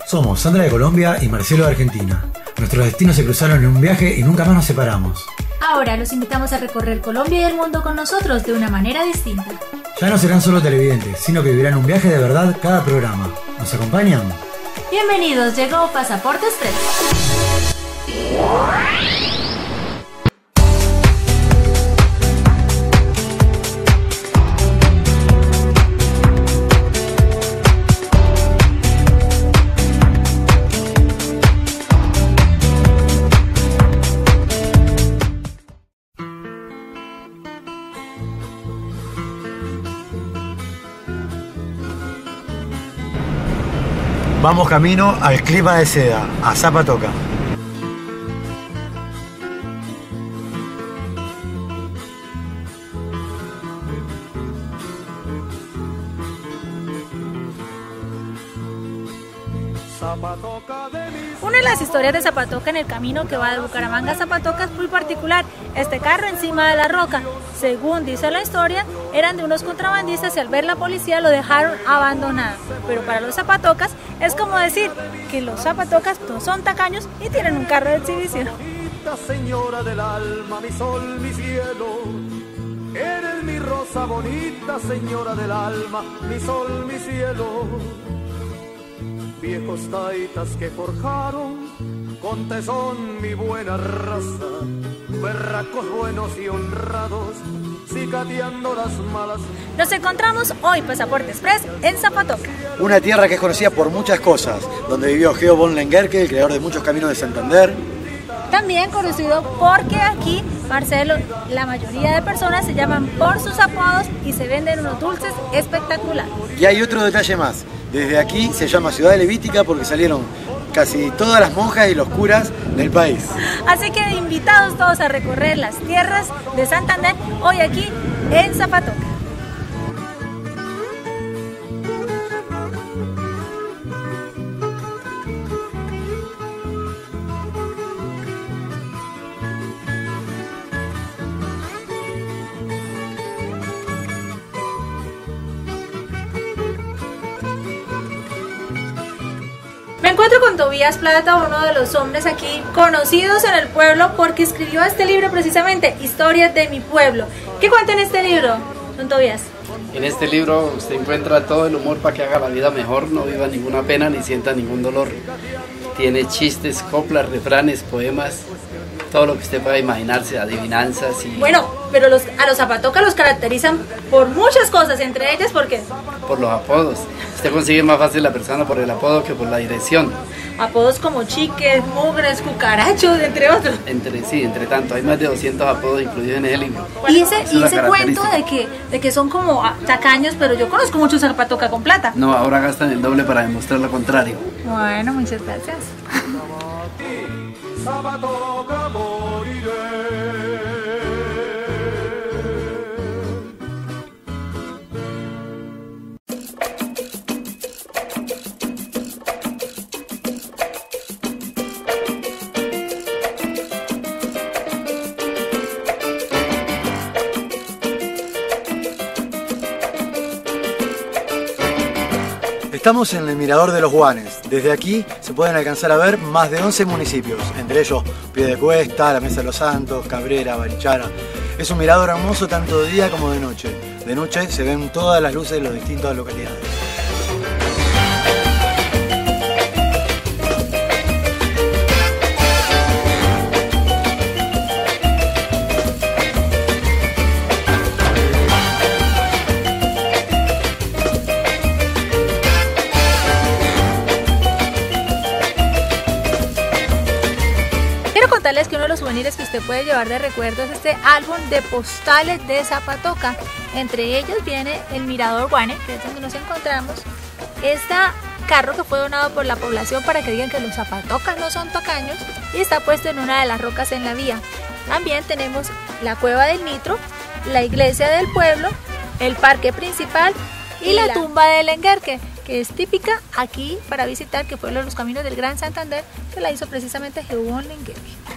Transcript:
Somos Sandra de Colombia y Marcelo de Argentina. Nuestros destinos se cruzaron en un viaje y nunca más nos separamos. Ahora los invitamos a recorrer Colombia y el mundo con nosotros de una manera distinta. Ya no serán solo televidentes, sino que vivirán un viaje de verdad cada programa. ¿Nos acompañan? Bienvenidos, llegó Pasaporte Express. Vamos camino al clima de seda, a Zapatoca. Una de las historias de Zapatoca en el camino que va de Bucaramanga a Zapatoca es muy particular. Este carro encima de la roca, según dice la historia, eran de unos contrabandistas y al ver la policía lo dejaron abandonado. Pero para los zapatocas es como decir que los zapatocas no son tacaños y tienen un carro de exhibición. Señora del alma, mi sol, mi cielo, eres mi rosa bonita, señora del alma, mi sol, mi cielo. Viejos taitas que forjaron con tesón mi buena raza, berracos buenos y honrados, cicateando las malas. Nos encontramos hoy, Pasaporte Express, en Zapatoca. Una tierra que es conocida por muchas cosas, donde vivió Geo von Lengerke, el creador de muchos caminos de Santander. También conocido porque aquí, Marcelo, la mayoría de personas se llaman por sus apodos y se venden unos dulces espectaculares. Y hay otro detalle más. Desde aquí se llama Ciudad Levítica porque salieron casi todas las monjas y los curas del país. Así que invitados todos a recorrer las tierras de Santander, hoy aquí en Zapatoca. Me encuentro con Tobías Plata, uno de los hombres aquí conocidos en el pueblo porque escribió este libro precisamente, Historias de mi pueblo. ¿Qué cuenta en este libro, don Tobías? En este libro usted encuentra todo el humor para que haga la vida mejor, no viva ninguna pena ni sienta ningún dolor. Tiene chistes, coplas, refranes, poemas, todo lo que usted pueda imaginarse, adivinanzas y... Bueno, pero a los zapatocas los caracterizan por muchas cosas, entre ellas, ¿por qué? Por los apodos. Usted consigue más fácil la persona por el apodo que por la dirección. Apodos como chiques, mugres, cucarachos, entre otros. Entre tanto, hay más de 200 apodos incluidos en ese libro. Y ese cuento de que son como tacaños, pero yo conozco muchos zapatocas con plata. No, ahora gastan el doble para demostrar lo contrario. Bueno, muchas gracias. Zapatoca moriré. Estamos en el Mirador de los Guanes. Desde aquí se pueden alcanzar a ver más de 11 municipios, entre ellos Piedecuesta, La Mesa de los Santos, Cabrera, Barichara. Es un mirador hermoso tanto de día como de noche. De noche se ven todas las luces de las distintas localidades. Que uno de los souvenirs que usted puede llevar de recuerdo es este álbum de postales de Zapatoca. Entre ellos viene el Mirador Guane, que es donde nos encontramos. Este carro que fue donado por la población para que digan que los zapatocas no son tacaños y está puesto en una de las rocas en la vía. También tenemos la Cueva del Nitro, la iglesia del pueblo, el parque principal y la tumba de Lengerke, que es típica aquí para visitar, que fue uno de los caminos del Gran Santander, que la hizo precisamente Geo von Lengerke.